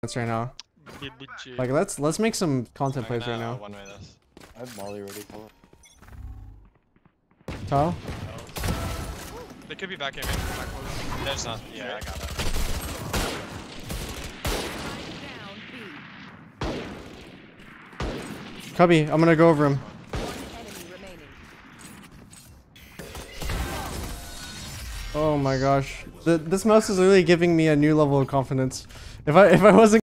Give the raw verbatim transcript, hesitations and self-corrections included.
right now. Like let's let's make some content plays right now. One way this. I have Molly ready. Call it. Tile? They could be back in. There's not. Yeah, I got it. Cubby, I'm gonna go over him. Oh my gosh, the, this mouse is really giving me a new level of confidence. If I if I wasn't